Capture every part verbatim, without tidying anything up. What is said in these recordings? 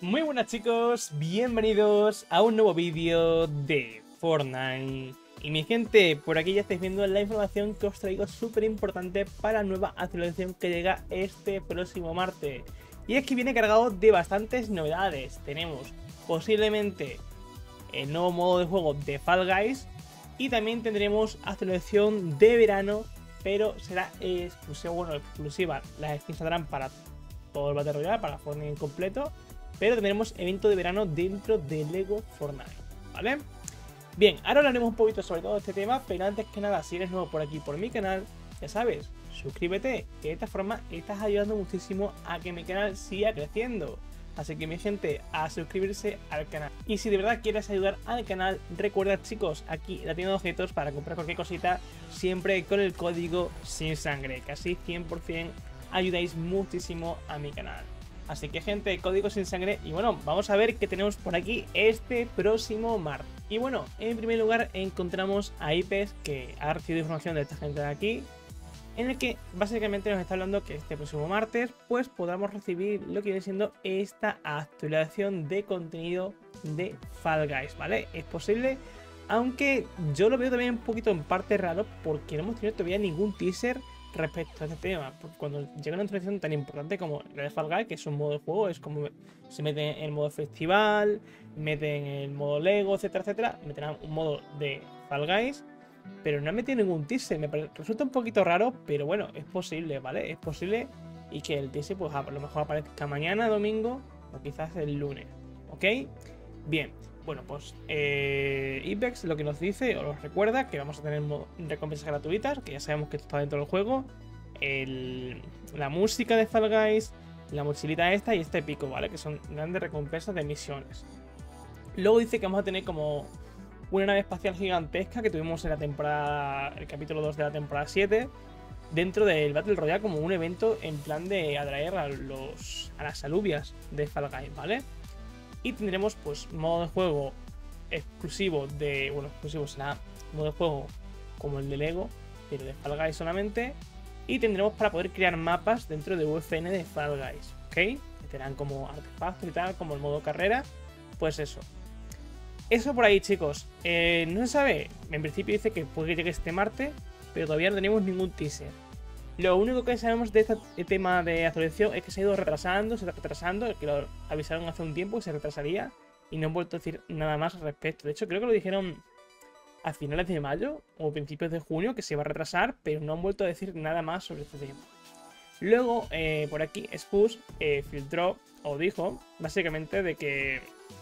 Muy buenas chicos, bienvenidos a un nuevo vídeo de Fortnite. Y mi gente, por aquí ya estáis viendo la información que os traigo súper importante para la nueva actualización que llega este próximo martes. Y es que viene cargado de bastantes novedades. Tenemos posiblemente el nuevo modo de juego de Fall Guys. Y también tendremos actualización de verano, pero será exclusiva, bueno, exclusiva. Las skins saldrán para todo el Battle Royale, para Fortnite en completo. Pero tendremos evento de verano dentro de Lego Fortnite, ¿vale? Bien, ahora hablaremos un poquito sobre todo este tema, pero antes que nada, si eres nuevo por aquí, por mi canal, ya sabes, suscríbete, que de esta forma estás ayudando muchísimo a que mi canal siga creciendo. Así que mi gente, a suscribirse al canal. Y si de verdad quieres ayudar al canal, recuerda chicos, aquí la tienda de objetos para comprar cualquier cosita, siempre con el código sin sangre, que así cien por cien ayudáis muchísimo a mi canal. Así que gente, código sin sangre. Y bueno, vamos a ver qué tenemos por aquí este próximo martes. Y bueno, en primer lugar encontramos a Ipes, que ha recibido información de esta gente de aquí, en el que básicamente nos está hablando que este próximo martes pues podamos recibir lo que viene siendo esta actualización de contenido de Fall Guys, ¿vale? Es posible, aunque yo lo veo también un poquito en parte raro porque no hemos tenido todavía ningún teaser respecto a este tema, porque cuando llega una actualización tan importante como la de Fall Guys, que es un modo de juego, es como se mete en el modo festival, mete en el modo Lego, etcétera, etcétera, meterán un modo de Fall Guys, pero no han metido ningún teaser. Me resulta un poquito raro, pero bueno, es posible, ¿vale? Es posible y que el teaser pues a lo mejor aparezca mañana, domingo, o quizás el lunes, ¿ok? Bien. Bueno, pues eh, Ipex lo que nos dice, o nos recuerda, que vamos a tener recompensas gratuitas, que ya sabemos que está dentro del juego, el, la música de Fall Guys, la mochilita esta y este pico, ¿vale? Que son grandes recompensas de misiones. Luego dice que vamos a tener como una nave espacial gigantesca que tuvimos en la temporada, el capítulo dos de la temporada siete, dentro del Battle Royale como un evento en plan de atraer a, los, a las alubias de Fall Guys, ¿vale? Y tendremos pues modo de juego exclusivo de... Bueno, exclusivo será modo de juego como el de Lego, pero de Fall Guys solamente. Y tendremos para poder crear mapas dentro de U F N de Fall Guys, ¿ok? Que tendrán como artefactos y tal, como el modo carrera. Pues eso. Eso por ahí, chicos. Eh, no se sabe. En principio dice que puede que llegue este martes, pero todavía no tenemos ningún teaser. Lo único que sabemos de este tema de actualización es que se ha ido retrasando, se está retrasando, que lo avisaron hace un tiempo que se retrasaría y no han vuelto a decir nada más al respecto. De hecho, creo que lo dijeron a finales de mayo o principios de junio que se iba a retrasar, pero no han vuelto a decir nada más sobre este tema. Luego, eh, por aquí, Spus eh, filtró o dijo, básicamente, de que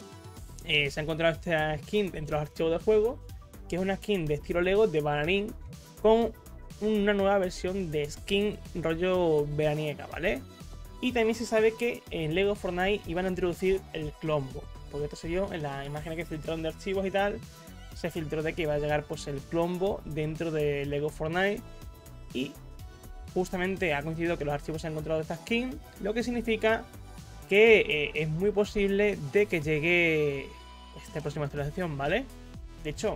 eh, se ha encontrado esta skin dentro de los archivos del juego, que es una skin de estilo Lego de Bananín con una nueva versión de skin rollo veraniega, ¿vale? Y también se sabe que en Lego Fortnite iban a introducir el Clombo, porque esto se vio en la imagen que filtraron de archivos y tal, se filtró de que iba a llegar pues el Clombo dentro de Lego Fortnite y justamente ha coincidido que los archivos se han encontrado de esta skin, lo que significa que eh, es muy posible de que llegue esta próxima actualización, ¿vale? De hecho,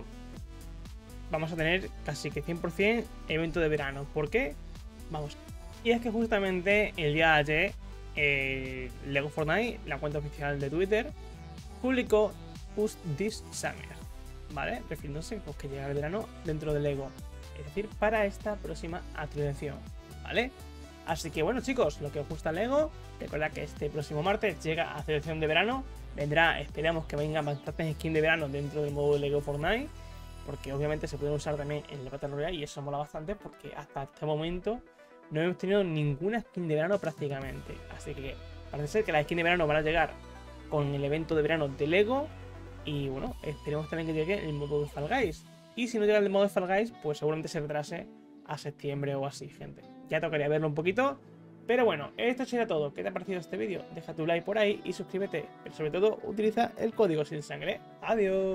vamos a tener casi que cien por cien evento de verano. ¿Por qué? Vamos. Y es que justamente el día de ayer, eh, Lego Fortnite, la cuenta oficial de Twitter, publicó Push This Summer, ¿vale? Refiriéndose pues, que llega el verano dentro de Lego. Es decir, para esta próxima actualización, ¿vale? Así que bueno chicos, lo que os gusta Lego, recuerda que este próximo martes llega a actualización de verano. Vendrá, esperamos que vengan bastantes skins de verano dentro del modo de Lego Fortnite, porque obviamente se pueden usar también en el Battle Royale y eso mola bastante porque hasta este momento no hemos tenido ninguna skin de verano prácticamente. Así que parece ser que las skins de verano van a llegar con el evento de verano de Lego y bueno, esperemos también que llegue el modo de Fall Guys. Y si no llega el modo de Fall Guys, pues seguramente se retrase a septiembre o así, gente. Ya tocaría verlo un poquito. Pero bueno, esto sería todo. ¿Qué te ha parecido este vídeo? Deja tu like por ahí y suscríbete. Pero sobre todo, utiliza el código sin sangre. Adiós.